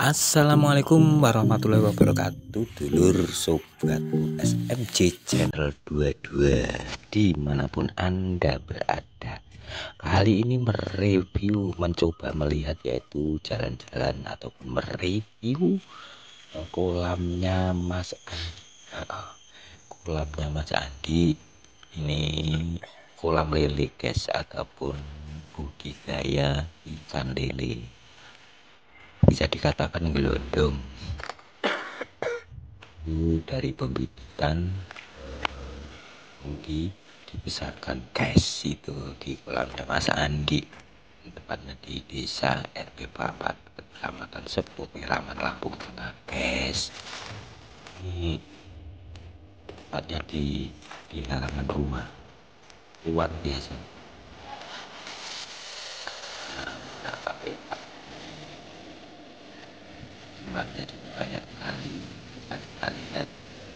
Assalamualaikum warahmatullahi wabarakatuh, dulur sobat SMJ channel 22 dimanapun Anda berada. Kali ini mereview, mencoba melihat, yaitu jalan-jalan ataupun mereview kolamnya Mas Andi. Ini kolam lele guys, ataupun budidaya ikan lele, bisa dikatakan gelondong. Dari pembibitan dibesarkan guys, itu di kolamnya Mas Andi, tepatnya di desa RW 4 kecamatan Sepuh, Piraman, Lampung Tengah guys. Ini tepatnya di halaman rumah, luar biasa. Tempatnya juga banyak sekali kita lihat.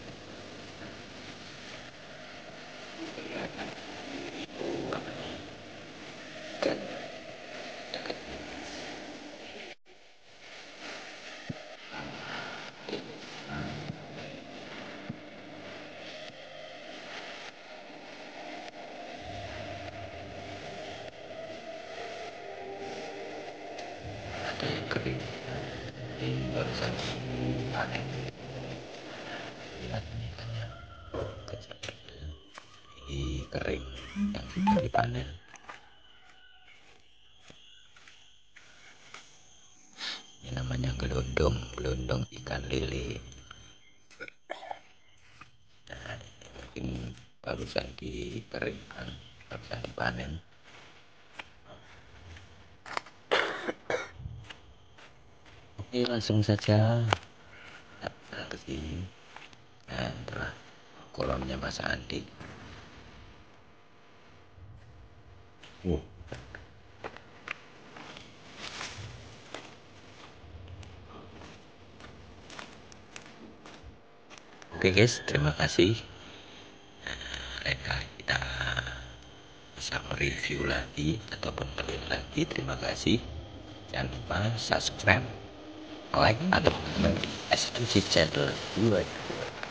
Ada yang kering, ini barusan panen. Lihat ini ikannya kecil, ini kering yang sudah dipanen. Ini namanya gelondong ikan lele. Nah, ini mungkin barusan dikeringkan, barusan dipanen. Oke, langsung saja ke sini. Nah, itulah kolamnya Mas Andi. Oke guys, terima kasih. Lain kali kita bisa mereview lagi ataupun melihat lagi. Terima kasih. Jangan lupa subscribe, like, atau komen di SMJ channel 22.